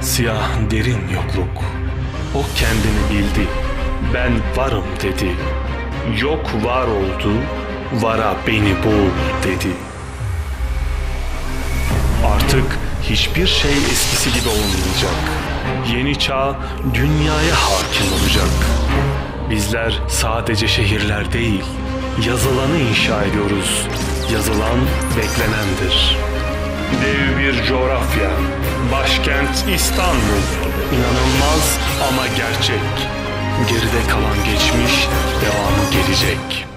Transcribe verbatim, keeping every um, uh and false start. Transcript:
Siyah derin yokluk. O kendini bildi. Ben varım dedi. Yok var oldu. Vara beni bul dedi. Artık hiçbir şey eskisi gibi olmayacak. Yeni çağ dünyaya hakim olacak. Bizler sadece şehirler değil, yazılanı inşa ediyoruz. Yazılan beklenendir. Dev bir coğrafya, başkent İstanbul. İnanılmaz ama gerçek. Geride kalan geçmiş, devamı gelecek.